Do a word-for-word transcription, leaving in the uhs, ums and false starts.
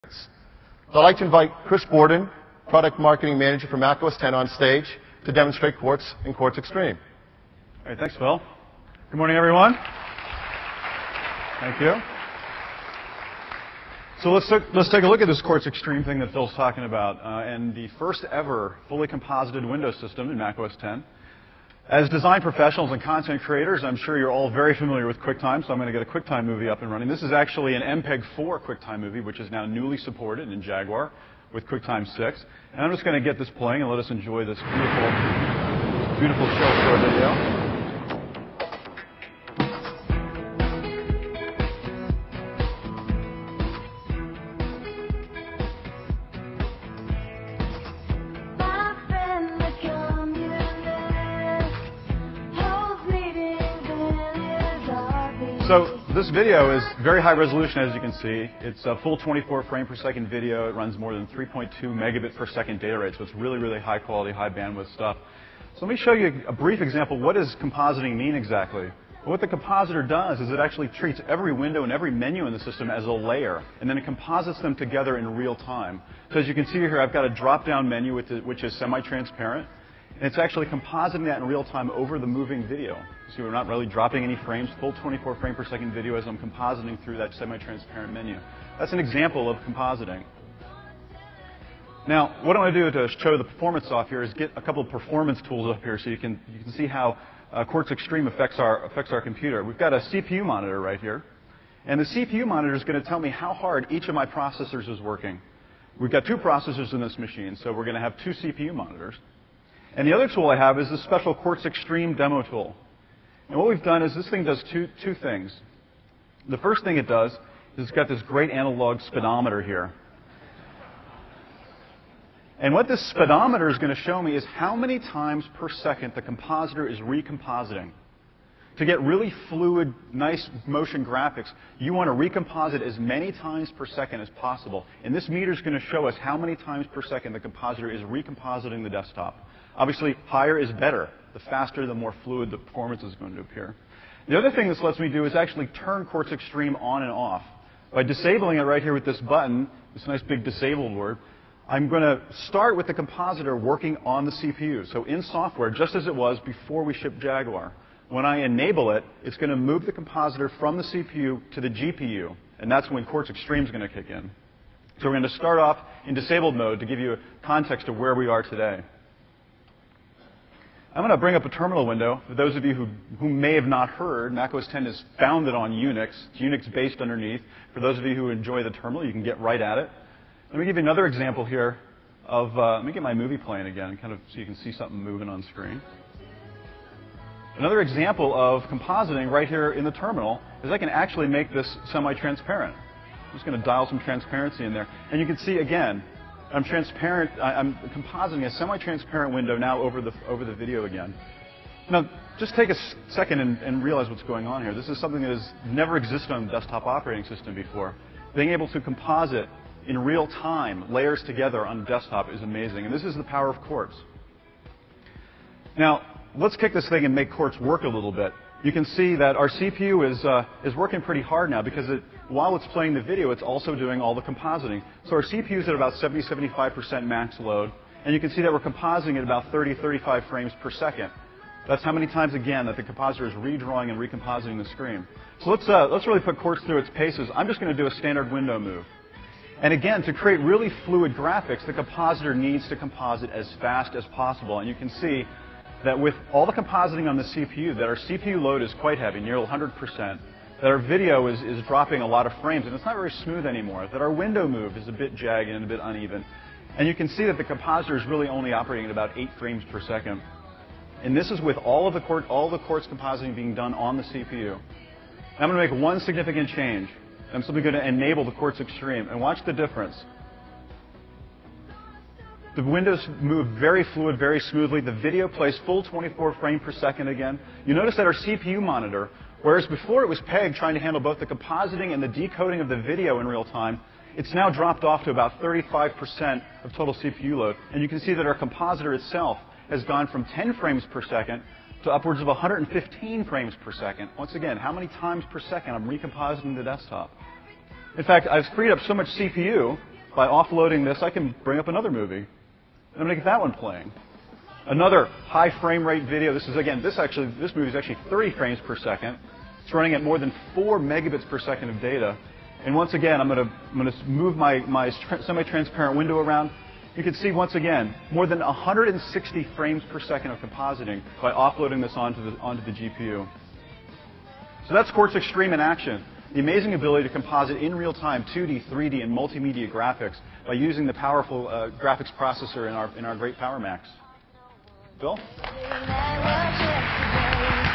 I'd like to invite Chris Borden, Product Marketing Manager for macOS ten, on stage to demonstrate Quartz and Quartz Extreme. All right, thanks, Phil. Good morning, everyone. Thank you. So let's, look, let's take a look at this Quartz Extreme thing that Phil's talking about, uh, and the first ever fully composited Windows system in macOS ten. As design professionals and content creators, I'm sure you're all very familiar with QuickTime, so I'm going to get a QuickTime movie up and running. This is actually an M P E G four QuickTime movie, which is now newly supported in Jaguar with QuickTime six. And I'm just going to get this playing and let us enjoy this beautiful, beautiful show floor video. So this video is very high resolution, as you can see. It's a full twenty-four frame per second video. It runs more than three point two megabit per second data rate, so it's really, really high quality, high bandwidth stuff. So let me show you a brief example. What does compositing mean exactly? Well, what the compositor does is it actually treats every window and every menu in the system as a layer, and then it composites them together in real time. So as you can see here, I've got a drop-down menu which is semi-transparent. And it's actually compositing that in real time over the moving video. So we're not really dropping any frames, full twenty-four frame per second video as I'm compositing through that semi-transparent menu. That's an example of compositing. Now, what I want to do to show the performance off here is get a couple of performance tools up here so you can, you can see how uh, Quartz Extreme affects our, affects our computer. We've got a C P U monitor right here. And the C P U monitor is going to tell me how hard each of my processors is working. We've got two processors in this machine, so we're going to have two C P U monitors. And the other tool I have is this special Quartz Extreme demo tool. And what we've done is this thing does two, two things. The first thing it does is it's got this great analog speedometer here. And what this speedometer is going to show me is how many times per second the compositor is recompositing. To get really fluid, nice motion graphics, you want to recomposite as many times per second as possible. And this meter is going to show us how many times per second the compositor is recompositing the desktop. Obviously, higher is better. The faster, the more fluid the performance is going to appear. The other thing this lets me do is actually turn Quartz Extreme on and off. By disabling it right here with this button, this nice big disabled word, I'm going to start with the compositor working on the C P U. So in software, just as it was before we shipped Jaguar. When I enable it, it's going to move the compositor from the C P U to the G P U. And that's when Quartz Extreme is going to kick in. So we're going to start off in disabled mode to give you a context of where we are today. I'm going to bring up a terminal window. For those of you who, who may have not heard, macOS ten is founded on Unix. It's Unix-based underneath. For those of you who enjoy the terminal, you can get right at it. Let me give you another example here of, uh, let me get my movie playing again, kind of so you can see something moving on screen. Another example of compositing right here in the terminal is I can actually make this semi-transparent. I'm just going to dial some transparency in there. And you can see, again, I'm transparent. I'm compositing a semi-transparent window now over the, over the video again. Now, just take a second and, and realize what's going on here. This is something that has never existed on a desktop operating system before. Being able to composite in real time, layers together on a desktop is amazing. And this is the power of Quartz. Now, let's kick this thing and make Quartz work a little bit. You can see that our C P U is, uh, is working pretty hard now because it, while it's playing the video, it's also doing all the compositing. So our C P U is at about seventy to seventy-five percent max load. And you can see that we're compositing at about thirty to thirty-five frames per second. That's how many times, again, that the compositor is redrawing and recompositing the screen. So let's, uh, let's really put Quartz through its paces. I'm just going to do a standard window move. And again, to create really fluid graphics, the compositor needs to composite as fast as possible. And you can see that with all the compositing on the C P U, that our C P U load is quite heavy, near one hundred percent, that our video is, is dropping a lot of frames, and it's not very smooth anymore, that our window move is a bit jagged and a bit uneven. And you can see that the compositor is really only operating at about eight frames per second. And this is with all of the, Quartz, all the Quartz compositing being done on the C P U. And I'm going to make one significant change. I'm simply going to enable the Quartz Extreme, and watch the difference. The windows move very fluid, very smoothly. The video plays full twenty-four frame per second again. You notice that our C P U monitor, whereas before it was P E G trying to handle both the compositing and the decoding of the video in real time, it's now dropped off to about thirty-five percent of total C P U load. And you can see that our compositor itself has gone from ten frames per second to upwards of one hundred fifteen frames per second. Once again, how many times per second I'm recompositing the desktop? In fact, I've freed up so much C P U by offloading this, I can bring up another movie. And I'm going to get that one playing. Another high frame rate video. This is, again, this actually, this movie is actually thirty frames per second. It's running at more than four megabits per second of data. And once again, I'm going to, I'm going to move my, my semi-transparent window around. You can see, once again, more than one hundred sixty frames per second of compositing by offloading this onto the, onto the G P U. So that's Quartz Extreme in action. The amazing ability to composite in real time two D, three D, and multimedia graphics by using the powerful uh, graphics processor in our, in our great PowerMax. Bill?